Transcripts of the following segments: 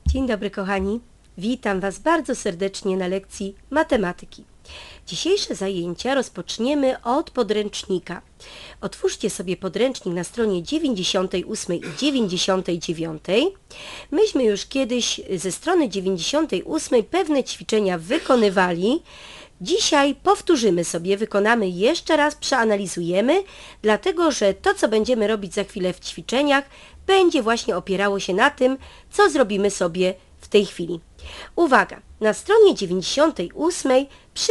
Dzień dobry kochani, witam Was bardzo serdecznie na lekcji matematyki. Dzisiejsze zajęcia rozpoczniemy od podręcznika. Otwórzcie sobie podręcznik na stronie 98 i 99. Myśmy już kiedyś ze strony 98 pewne ćwiczenia wykonywali. Dzisiaj powtórzymy sobie, wykonamy jeszcze raz, przeanalizujemy, dlatego że to, co będziemy robić za chwilę w ćwiczeniach, będzie właśnie opierało się na tym, co zrobimy sobie w tej chwili. Uwaga, na stronie 98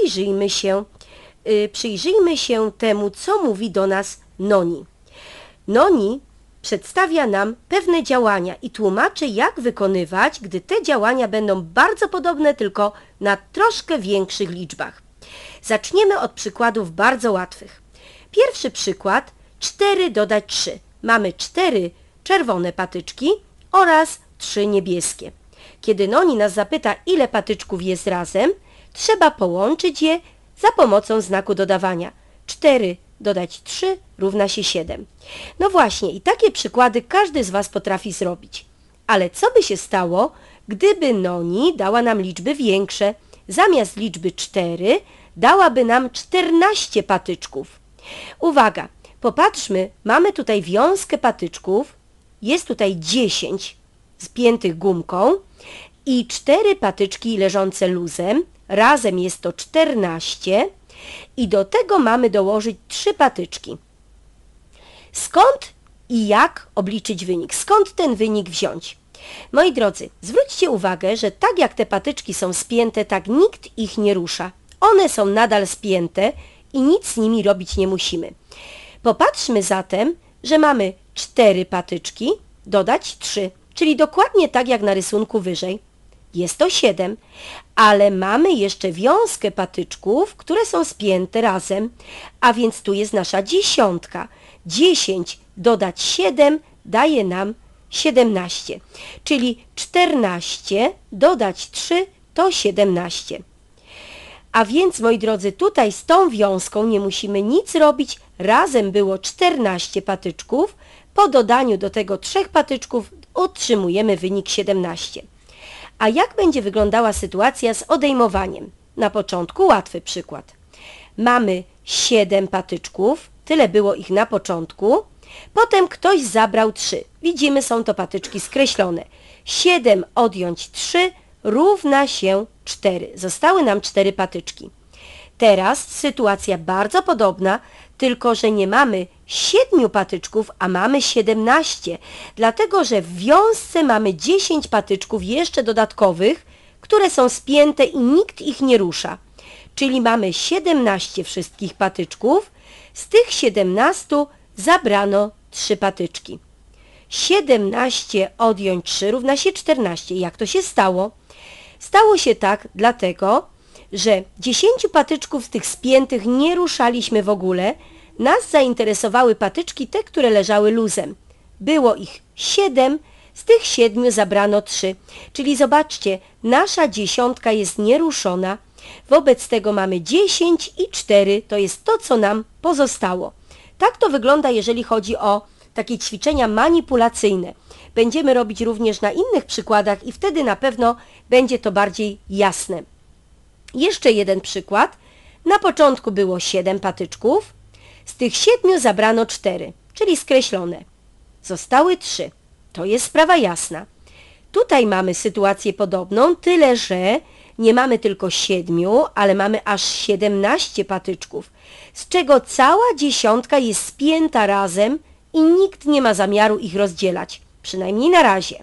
przyjrzyjmy się temu, co mówi do nas Noni. Noni przedstawia nam pewne działania i tłumaczy, jak wykonywać, gdy te działania będą bardzo podobne, tylko na troszkę większych liczbach. Zaczniemy od przykładów bardzo łatwych. Pierwszy przykład, 4 dodać 3. Mamy 4 czerwone patyczki oraz 3 niebieskie. Kiedy Noni nas zapyta, ile patyczków jest razem, trzeba połączyć je za pomocą znaku dodawania. 4 dodać 3 równa się 7. No właśnie, i takie przykłady każdy z Was potrafi zrobić. Ale co by się stało, gdyby Noni dała nam liczby większe? Zamiast liczby 4 dałaby nam 14 patyczków. Uwaga, popatrzmy, mamy tutaj wiązkę patyczków, jest tutaj 10 spiętych gumką i 4 patyczki leżące luzem, razem jest to 14 i do tego mamy dołożyć 3 patyczki. Skąd i jak obliczyć wynik? Skąd ten wynik wziąć? Moi drodzy, zwróćcie uwagę, że tak jak te patyczki są spięte, tak nikt ich nie rusza. One są nadal spięte i nic z nimi robić nie musimy. Popatrzmy zatem, że mamy 4 patyczki, dodać 3, czyli dokładnie tak jak na rysunku wyżej. Jest to 7, ale mamy jeszcze wiązkę patyczków, które są spięte razem, a więc tu jest nasza dziesiątka. 10 dodać 7 daje nam 17, czyli 14 dodać 3 to 17. A więc, moi drodzy, tutaj z tą wiązką nie musimy nic robić. Razem było 14 patyczków. Po dodaniu do tego 3 patyczków otrzymujemy wynik 17. A jak będzie wyglądała sytuacja z odejmowaniem? Na początku łatwy przykład. Mamy 7 patyczków, tyle było ich na początku. Potem ktoś zabrał 3. Widzimy, są to patyczki skreślone. 7 odjąć 3 równa się 4. Zostały nam 4 patyczki. Teraz sytuacja bardzo podobna, tylko że nie mamy 7 patyczków, a mamy 17, dlatego że w wiązce mamy 10 patyczków jeszcze dodatkowych, które są spięte i nikt ich nie rusza. Czyli mamy 17 wszystkich patyczków, z tych 17 zabrano 3 patyczki. 17 odjąć 3 równa się 14. Jak to się stało? Stało się tak dlatego, że 10 patyczków z tych spiętych nie ruszaliśmy w ogóle. Nas zainteresowały patyczki te, które leżały luzem. Było ich 7, z tych 7 zabrano 3. Czyli zobaczcie, nasza dziesiątka jest nieruszona. Wobec tego mamy 10 i 4, to jest to, co nam pozostało. Tak to wygląda, jeżeli chodzi o takie ćwiczenia manipulacyjne. Będziemy robić również na innych przykładach i wtedy na pewno będzie to bardziej jasne. Jeszcze jeden przykład. Na początku było 7 patyczków, z tych 7 zabrano 4, czyli skreślone. Zostały 3. To jest sprawa jasna. Tutaj mamy sytuację podobną, tyle że nie mamy tylko 7, ale mamy aż 17 patyczków, z czego cała dziesiątka jest spięta razem i nikt nie ma zamiaru ich rozdzielać, przynajmniej na razie.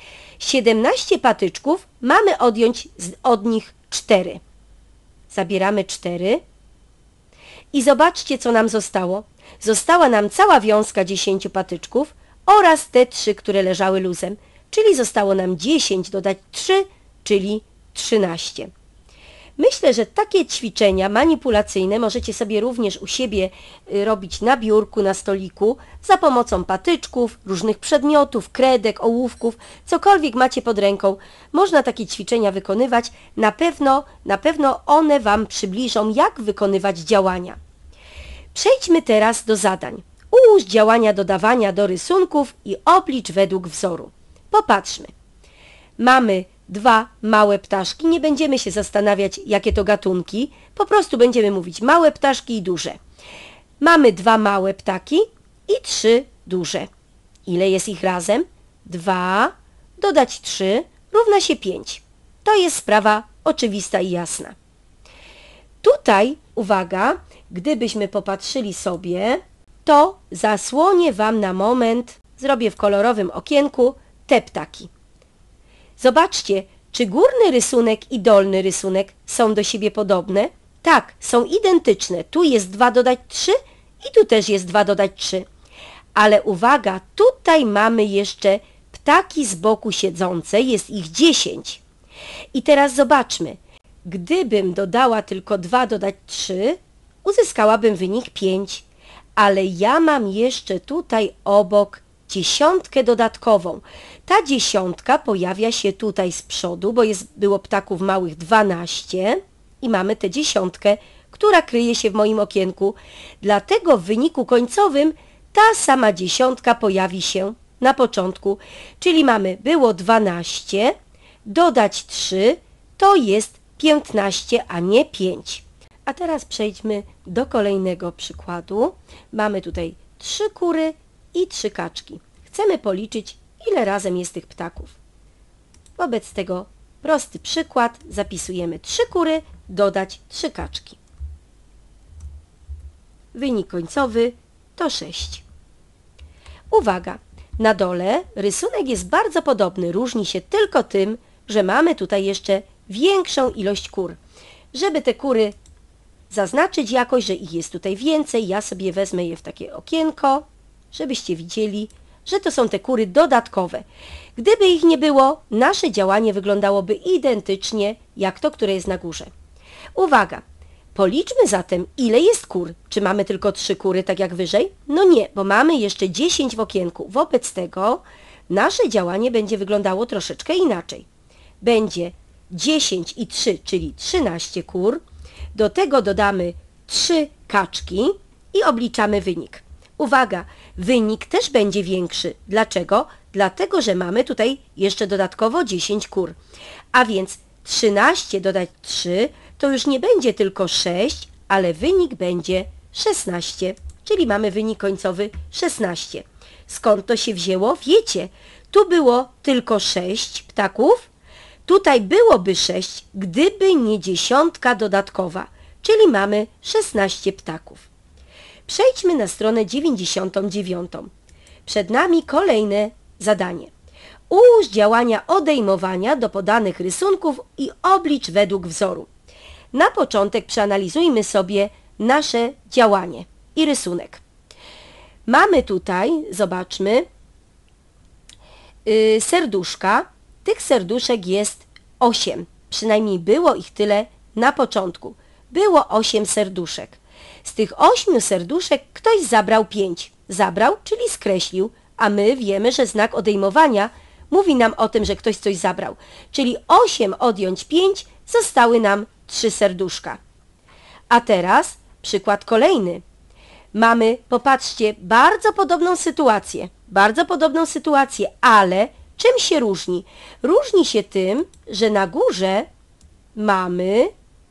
17 patyczków mamy odjąć od nich 4. Zabieramy 4 i zobaczcie, co nam zostało. Została nam cała wiązka 10 patyczków oraz te 3, które leżały luzem, czyli zostało nam 10 dodać 3, czyli 13. Myślę, że takie ćwiczenia manipulacyjne możecie sobie również u siebie robić na biurku, na stoliku, za pomocą patyczków, różnych przedmiotów, kredek, ołówków, cokolwiek macie pod ręką. Można takie ćwiczenia wykonywać. Na pewno one Wam przybliżą, jak wykonywać działania. Przejdźmy teraz do zadań. Ułóż działania dodawania do rysunków i oblicz według wzoru. Popatrzmy. Mamy dwa małe ptaszki, nie będziemy się zastanawiać, jakie to gatunki, po prostu będziemy mówić małe ptaszki i duże. Mamy dwa małe ptaki i trzy duże. Ile jest ich razem? 2 dodać 3 równa się 5. To jest sprawa oczywista i jasna. Tutaj, uwaga, gdybyśmy popatrzyli sobie, to zasłonię Wam na moment, zrobię w kolorowym okienku te ptaki. Zobaczcie, czy górny rysunek i dolny rysunek są do siebie podobne? Tak, są identyczne. Tu jest 2 dodać 3 i tu też jest 2 dodać 3. Ale uwaga, tutaj mamy jeszcze ptaki z boku siedzące, jest ich 10. I teraz zobaczmy, gdybym dodała tylko 2 dodać 3, uzyskałabym wynik 5. Ale ja mam jeszcze tutaj obok dziesiątkę dodatkową. Ta dziesiątka pojawia się tutaj z przodu, bo było ptaków małych 12 i mamy tę dziesiątkę, która kryje się w moim okienku. Dlatego w wyniku końcowym ta sama dziesiątka pojawi się na początku, czyli było 12, dodać 3 to jest 15, a nie 5. A teraz przejdźmy do kolejnego przykładu. Mamy tutaj 3 kury i 3 kaczki. Chcemy policzyć, ile razem jest tych ptaków. Wobec tego prosty przykład. Zapisujemy 3 kury, dodać 3 kaczki. Wynik końcowy to 6. Uwaga! Na dole rysunek jest bardzo podobny. Różni się tylko tym, że mamy tutaj jeszcze większą ilość kur. Żeby te kury zaznaczyć jakoś, że ich jest tutaj więcej, ja sobie wezmę je w takie okienko, żebyście widzieli, że to są te kury dodatkowe. Gdyby ich nie było, nasze działanie wyglądałoby identycznie jak to, które jest na górze. Uwaga! Policzmy zatem, ile jest kur. Czy mamy tylko 3 kury, tak jak wyżej? No nie, bo mamy jeszcze 10 w okienku. Wobec tego nasze działanie będzie wyglądało troszeczkę inaczej. Będzie 10 i 3, czyli 13 kur. Do tego dodamy 3 kaczki i obliczamy wynik. Uwaga, wynik też będzie większy. Dlaczego? Dlatego, że mamy tutaj jeszcze dodatkowo 10 kur. A więc 13 dodać 3 to już nie będzie tylko 6, ale wynik będzie 16, czyli mamy wynik końcowy 16. Skąd to się wzięło? Wiecie, tu było tylko 6 ptaków, tutaj byłoby 6, gdyby nie dziesiątka dodatkowa, czyli mamy 16 ptaków. Przejdźmy na stronę 99. Przed nami kolejne zadanie. Ułóż działania odejmowania do podanych rysunków i oblicz według wzoru. Na początek przeanalizujmy sobie nasze działanie i rysunek. Mamy tutaj, zobaczmy, serduszka. Tych serduszek jest 8. Przynajmniej było ich tyle na początku. Było 8 serduszek. Z tych 8 serduszek ktoś zabrał 5. Zabrał, czyli skreślił, a my wiemy, że znak odejmowania mówi nam o tym, że ktoś coś zabrał. Czyli 8 odjąć 5 zostały nam 3 serduszka. A teraz przykład kolejny. Mamy, popatrzcie, bardzo podobną sytuację, ale czym się różni? Różni się tym, że na górze mamy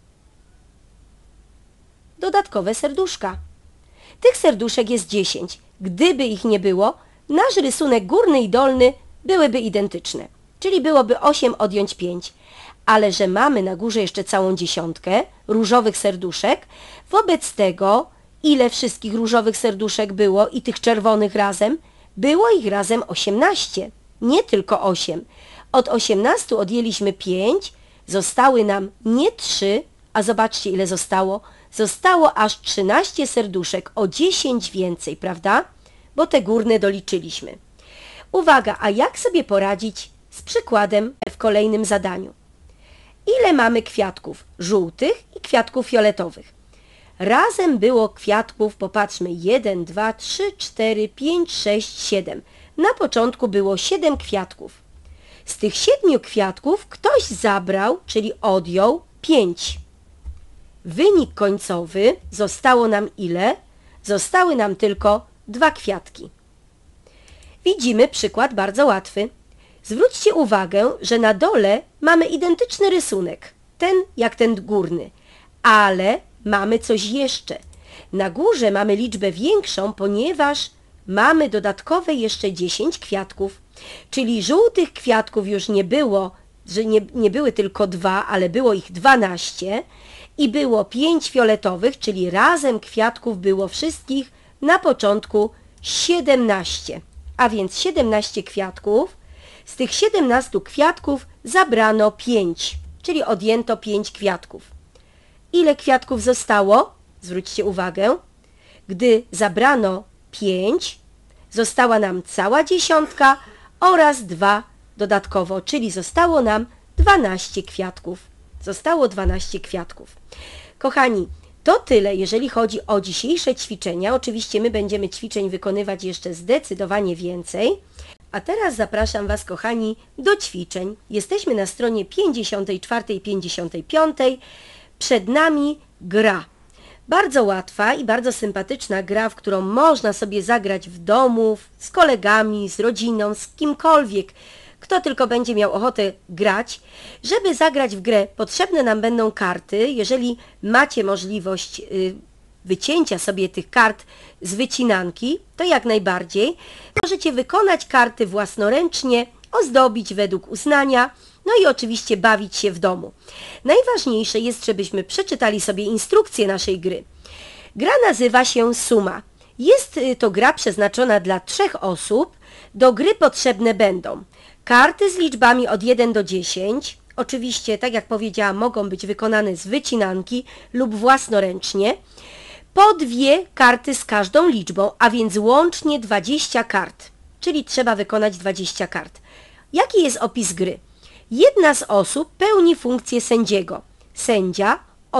dodatkowe serduszka. Tych serduszek jest 10. Gdyby ich nie było, nasz rysunek górny i dolny byłyby identyczne. Czyli byłoby 8 odjąć 5. Ale że mamy na górze jeszcze całą dziesiątkę różowych serduszek, wobec tego ile wszystkich różowych serduszek było i tych czerwonych razem? Było ich razem 18, nie tylko 8. Od 18 odjęliśmy 5, zostały nam nie 3, a zobaczcie ile zostało. Zostało aż 13 serduszek, o 10 więcej, prawda? Bo te górne doliczyliśmy. Uwaga, a jak sobie poradzić z przykładem w kolejnym zadaniu? Ile mamy kwiatków żółtych i kwiatków fioletowych? Razem było kwiatków, popatrzmy, 1, 2, 3, 4, 5, 6, 7. Na początku było 7 kwiatków. Z tych 7 kwiatków ktoś zabrał, czyli odjął 5. Wynik końcowy zostało nam ile? Zostały nam tylko 2 kwiatki. Widzimy przykład bardzo łatwy. Zwróćcie uwagę, że na dole mamy identyczny rysunek, ten jak ten górny, ale mamy coś jeszcze. Na górze mamy liczbę większą, ponieważ mamy dodatkowe jeszcze 10 kwiatków, czyli żółtych kwiatków już nie było, że nie były tylko 2, ale było ich 12 i było 5 fioletowych, czyli razem kwiatków było wszystkich na początku 17, a więc 17 kwiatków. Z tych 17 kwiatków zabrano 5, czyli odjęto 5 kwiatków. Ile kwiatków zostało? Zwróćcie uwagę. Gdy zabrano 5, została nam cała dziesiątka oraz 2 dodatkowo, czyli zostało nam 12 kwiatków. Zostało 12 kwiatków. Kochani, to tyle, jeżeli chodzi o dzisiejsze ćwiczenia. Oczywiście my będziemy ćwiczeń wykonywać jeszcze zdecydowanie więcej. A teraz zapraszam Was, kochani, do ćwiczeń. Jesteśmy na stronie 54 i 55. Przed nami gra. Bardzo łatwa i bardzo sympatyczna gra, w którą można sobie zagrać w domu, z kolegami, z rodziną, z kimkolwiek, kto tylko będzie miał ochotę grać. Żeby zagrać w grę, potrzebne nam będą karty. Jeżeli macie możliwość wycięcia sobie tych kart z wycinanki, to jak najbardziej. Możecie wykonać karty własnoręcznie, ozdobić według uznania, no i oczywiście bawić się w domu. Najważniejsze jest, żebyśmy przeczytali sobie instrukcję naszej gry. Gra nazywa się Suma. Jest to gra przeznaczona dla 3 osób. Do gry potrzebne będą karty z liczbami od 1 do 10. Oczywiście, tak jak powiedziałam, mogą być wykonane z wycinanki lub własnoręcznie. Po 2 karty z każdą liczbą, a więc łącznie 20 kart. Czyli trzeba wykonać 20 kart. Jaki jest opis gry? Jedna z osób pełni funkcję sędziego. Sędzia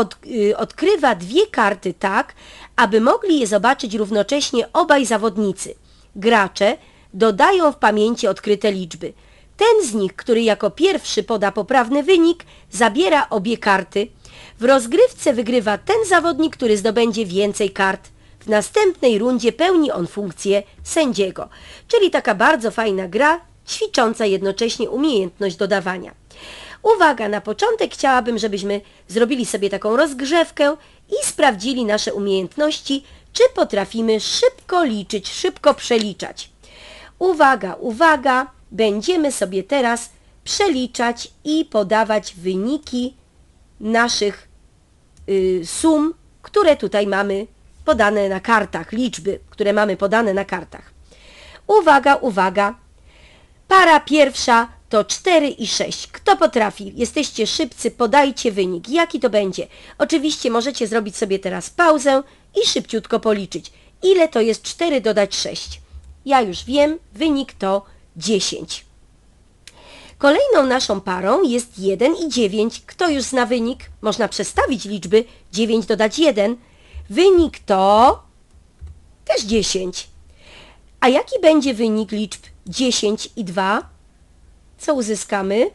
odkrywa 2 karty tak, aby mogli je zobaczyć równocześnie obaj zawodnicy. Gracze dodają w pamięci odkryte liczby. Ten z nich, który jako pierwszy poda poprawny wynik, zabiera obie karty. W rozgrywce wygrywa ten zawodnik, który zdobędzie więcej kart. W następnej rundzie pełni on funkcję sędziego. Czyli taka bardzo fajna gra, ćwicząca jednocześnie umiejętność dodawania. Uwaga, na początek chciałabym, żebyśmy zrobili sobie taką rozgrzewkę i sprawdzili nasze umiejętności, czy potrafimy szybko liczyć, szybko przeliczać. Uwaga, uwaga, będziemy sobie teraz przeliczać i podawać wyniki naszych sum, które tutaj mamy podane na kartach, liczby, które mamy podane na kartach. Uwaga, uwaga. Para pierwsza to 4 i 6. Kto potrafi? Jesteście szybcy, podajcie wynik. Jaki to będzie? Oczywiście możecie zrobić sobie teraz pauzę i szybciutko policzyć. Ile to jest 4 dodać 6? Ja już wiem, wynik to 10. Kolejną naszą parą jest 1 i 9. Kto już zna wynik? Można przestawić liczby. 9 dodać 1. Wynik to też 10. A jaki będzie wynik liczb 10 i 2? Co uzyskamy?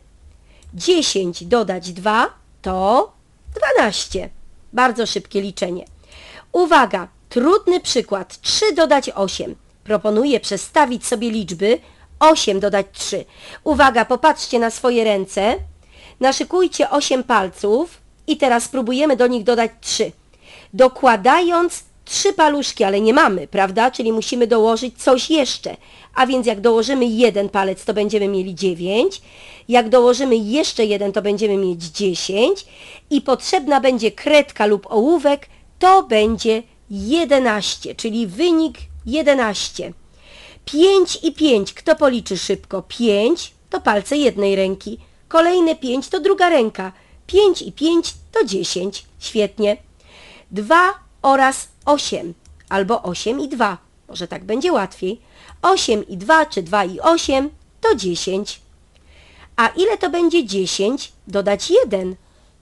10 dodać 2 to 12. Bardzo szybkie liczenie. Uwaga, trudny przykład. 3 dodać 8. Proponuję przestawić sobie liczby. 8 dodać 3. Uwaga, popatrzcie na swoje ręce. Naszykujcie 8 palców i teraz spróbujemy do nich dodać 3. Dokładając 3 paluszki, ale nie mamy, prawda? Czyli musimy dołożyć coś jeszcze. A więc jak dołożymy 1 palec, to będziemy mieli 9. Jak dołożymy jeszcze 1, to będziemy mieć 10. I potrzebna będzie kredka lub ołówek, to będzie 11, czyli wynik 11. 5 i 5. Kto policzy szybko? 5 to palce jednej ręki. Kolejne 5 to druga ręka. 5 i 5 to 10. Świetnie. 2 oraz 8. Albo 8 i 2. Może tak będzie łatwiej. 8 i 2 czy 2 i 8 to 10. A ile to będzie 10 dodać 1?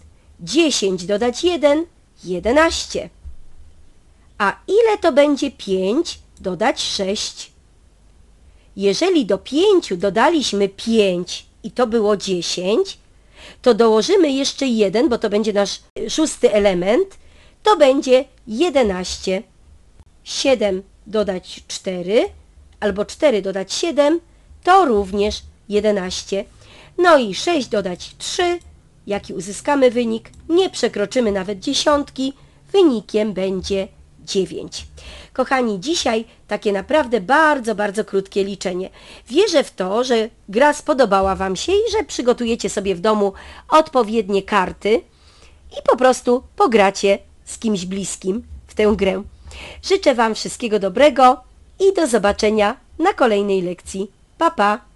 10 dodać 1, 11. A ile to będzie 5 dodać 6? Jeżeli do 5 dodaliśmy 5 i to było 10, to dołożymy jeszcze 1, bo to będzie nasz 6. element, to będzie 11. 7 dodać 4 albo 4 dodać 7 to również 11. No i 6 dodać 3, jaki uzyskamy wynik, nie przekroczymy nawet dziesiątki, wynikiem będzie 9. Kochani, dzisiaj takie naprawdę bardzo, bardzo krótkie liczenie. Wierzę w to, że gra spodobała Wam się i że przygotujecie sobie w domu odpowiednie karty i po prostu pogracie z kimś bliskim w tę grę. Życzę Wam wszystkiego dobrego i do zobaczenia na kolejnej lekcji. Pa, pa!